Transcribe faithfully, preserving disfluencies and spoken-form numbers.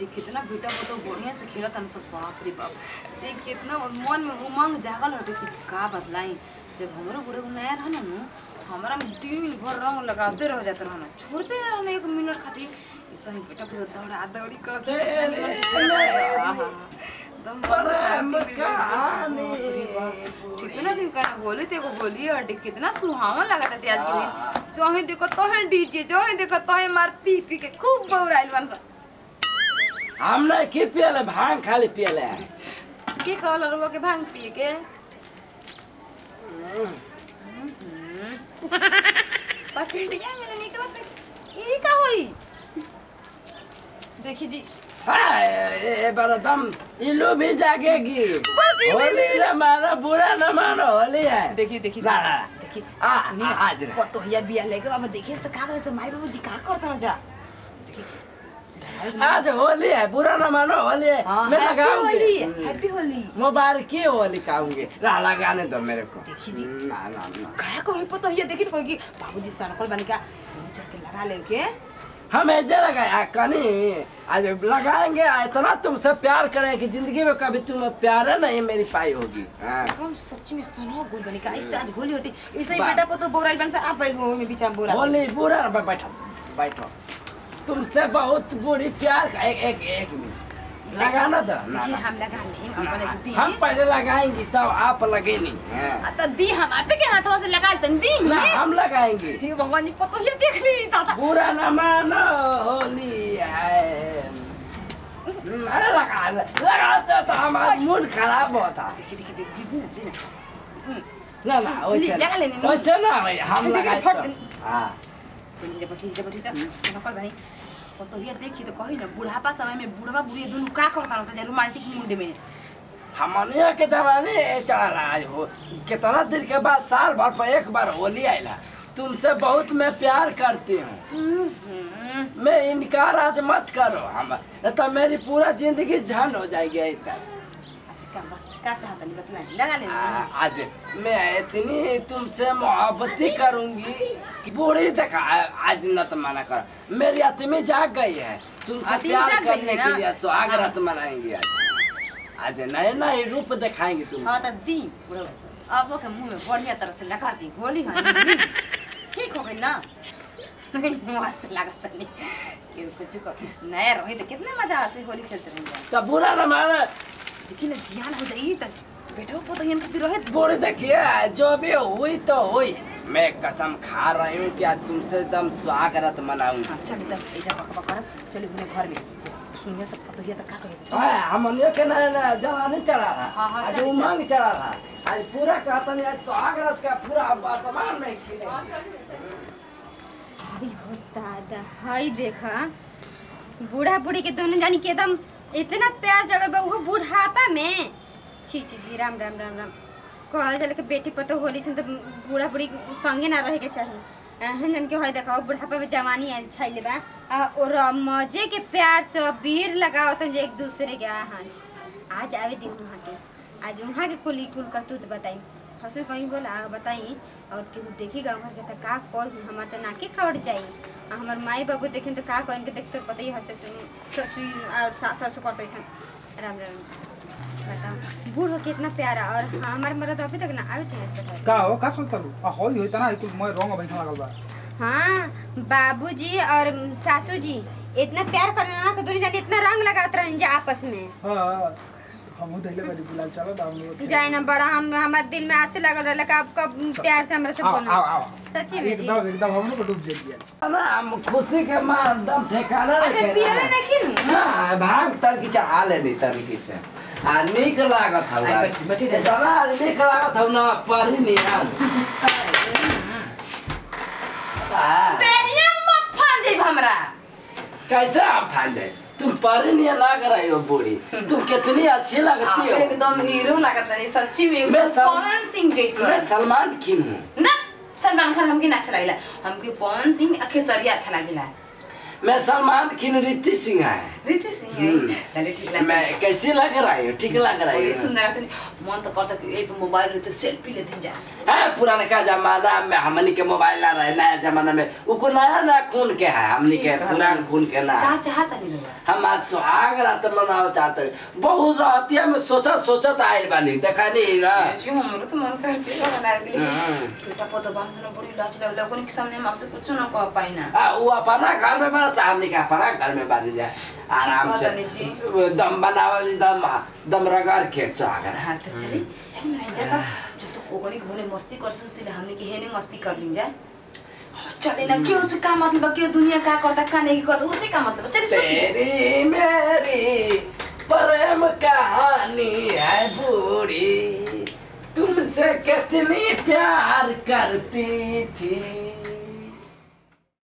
देख कितना बेटा वो तो बढ़िया से खेलत हम सब। बाप रे बाप, देख कितना मन में उमंग जागल हटे कि का बदलाई। जब हमरो बुरे नया रहना न हमरा में दिन भर रंग लगाते रह जाते रहना, छोड़ते रहना एक मिनट खातिर। ऐसा ही बेटा पूरा दौड़ा दौड़ी करके दम ठीक है ना। दिन का बोले थे को बोली हटे कितना सुहावन लगा था आज के दिन। चाहे देखो तो है डीजे, चाहे देखो तो है मार पी पी के खूब बौराइल बन सा। हम ना के पियले भांग खाली पियले के कहल रहो के भांग पिए के पकड़िया मेरे निकलत ई का होई। देखी जी ए बड़ा दम इल्लू भी जागेगी। होली ना मानो, बुरा ना मानो, होली है। देखिए देखिए ना ना देखिए आ सुनी आज रे पतोहिया बिया लेके अब देखिए तो का करे माई बाबू जी का करता जा। आज होली है, बुरा ना मानो, होली है। मैं लगाऊंगी हैप्पी होली मुबारक की होली खाऊंगी। ला लगाने दो मेरे को। देखिए जी ना ना ना काहे को पतोहिया देखी तो कोई की बाबूजी सनकल बन का चढ़ के लगा ले के हम ऐसे लगाया कनी आज लगाएंगे। इतना तुमसे प्यार करें कि जिंदगी में कभी तुम प्यार है नहीं मेरी पाई होगी। हम सच्ची में सनो गोल बनी का आज होली होती इसलिए बेटा को तो बोराइल बन से आप हो में बीच में बोरा होली बुरा बैठो बैठो। तुमसे बहुत बुरी प्यार का एक एक एक मिनट लगाना दो ना ये हम लगा नहीं हम बोले से दी हम पहले लगाएंगे तब आप लगेनी। तो दी हम आपे के हाथों से लगा तन दी ना हम लगाएंगे। हे भगवान जी पतोहिया देख ली दादा बुरा ना मानो होली है। अरे लगा लगाते तो हमारा मूड खराब होता। देखिए देखिए दीदी ना ना वैसे लगा लेनी वैसे ना भाई हम लगाए। हाँ जब बैठी जब बैठी तब सनकल बनी पतोहिया देखी तो कही ना बुढ़ापा समय में बुढ़वा बुढ़िया दोनों का करता ना रोमांटिक मूड में। हमनिया के जमाने चला रहा हो कितना दिन के बाद साल भर पर एक बार होली आयला। तुमसे बहुत मैं प्यार करती हूँ। मैं इनकार आज मत करो। हम तो मेरी पूरा जिंदगी झंड हो जाएगी इधर। क्या चाहता नहीं बतला लगा ले। आज मैं इतनी तुमसे मोहब्बती करूंगी कि बूढ़ी देखा आज न तो मना कर। मेरी आत्मी जाग गई है तुमसे प्यार करने के लिए। स्वागत मनाएंगे आज। आज नए नए रूप दिखाएंगे तुम। हाँ तो दी अब के मुंह में बढ़िया तरह से लगा दी होली है ठीक हो गई ना। मस्त लगता नहीं कि कुछ को नया रही तो कितने मजा से होली खेलते रहेंगे। तो बुरा न माना देखिए ना जियान हो जाई त बेटा पता ही नहीं रहे बूढ़ी देखिए जो भी हुई तो हुई। मैं कसम खा रही हूँ कि आज तुमसे एकदम स्वागत मनाऊंगा। चलिए तब ऐसा पक पक कर चलिए अपने घर में सुनिए सब पतोहिया तक का कहे हां हम ने के ना जवानी चला रहा। आज उमंग चला रहा। आज पूरा कहता नहीं आज स्वागत का पूरा सामान में खिले। अभी हो दादा हाय देखा बूढ़ा बूढ़ी के दोनों जानी के एकदम इतना प्यार जगल बा वो बुढ़ापा में। छी छी छी राम राम राम राम कहल चल के बेटी पतो होली सुन तो बूढ़ा बूढ़ी संगे ना रहे के चाहिए। हन जन के होय देखाओ बुढ़ापा में जवानी आ छाइले बा और मजे के प्यार से वीर लगाओ त एक दूसरे के। हां आज आवे दिन वहां के आज वहां के कुली कुल करतूत बताई हसन कहीं बोला बताई और केहू देखिएगा वहां के त का कोई हमार त नाके कट जाई। हमार माई बाबू देखें तो का कहें के देखते पता ही हंसे ससुर और सासू करते सन। राम राम बताओ बूढ़ हो कितना प्यारा और हमार मरद अभी तक ना आवे थे का हो का सुनता आ होई होई तना कुल मैं रंग बैठा लागल बा। हां बाबूजी और सासू जी इतना प्यार करना ना कि दोनों जाने इतना रंग लगात रहन जा आपस में। हां हम दैले बड़ी बुलाल चलो ना हम लोग जाए ना बड़ा हम हमार दिल में आसे लागल रहला कि आप कब प्यार से हमरा से बोलना। आओ आओ सच्ची में जी एकदम एकदम हम लोग डूब जाइए ना हम खुशी के मार दम ठिकाना अच्छा पियले नहीं खिन ना भांग तर की चढ़ा ले दी तरीके से आ निक लागत हौ। बैठी रह जरा निक लागत हौ ना पानी नियन देहिया मत फान जाई हमरा। कैसे आप फान जाए तुम पानी नियन लाग रही हो बूढ़ी। तुम कितनी अच्छी लगती हो। एकदम हीरो लगता है सच्ची में मैं सल- पवन सिंह जैसा। मैं सलमान खान हूँ ना सलमान खान हमके ना अच्छा लगेला हमके पवन सिंह खेसरिया अच्छा लगेला। मैं सलमान की रीति सिंह है। रीति सिंह है। चलिए ठीक लगा। मैं कैसी लग रही हूँ? ठीक लग रही बड़ी हूँ। सुंदर है। मन तो करता कि एक मोबाइल रहते सेल्फी लेते जा। है पुराने का जमाना में हमनी के मोबाइल ना रहे, नया जमाना में वो नया नया खून के है, हमनी के पुरान खून के ना। का चाहता नहीं रहा। हम आज सुहाग रात मनाओ चाहते बहुत रहती है। मैं सोचा सोचा तो आयल बानी देखा नहीं ना। जो हमरो तो मन करते है बनाने के लिए। बेटा पतो बाम से ना बड़ी लाज लग लोगों के सामने हम आपसे कुछ ना कह पाई ना। आ वो अपना घर में बना चाह हमनी के अपना घर में बानी जाए आराम से दम बनावल दम दम रगड़ के सुहाग। हां तो चली चल मैं जाता जो तो ओगनी घोने मस्ती कर सकते ले हमने के हेने मस्ती कर ली जाए। चले ना क्यों से का मतलब क्यों दुनिया का करता का नहीं करता उसे का मतलब चल तेरी मेरी प्रेम कहानी है बूढ़ी, तुमसे कितनी प्यार करती थी।